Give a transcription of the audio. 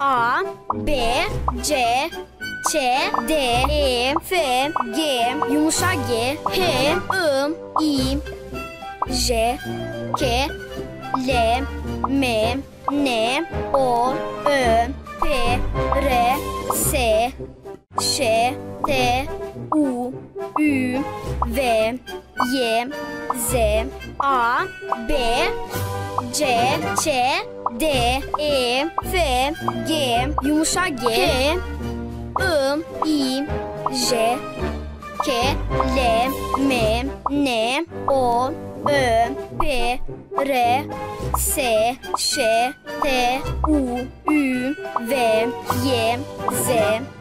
A, B, C, Ç, D, E, F, G, yumuşak G, H, I, I, J, K, L, M, N, O, Ö, P, R, S, Ş, T, U, Ü, V, Y, Z, A, B, C, Ç, D, E, F, G, yumuşak G, H, I, I, J, K, L, M, N, O, Ö, P, R, S, Ş, T, U, Ü, V, Y, Z,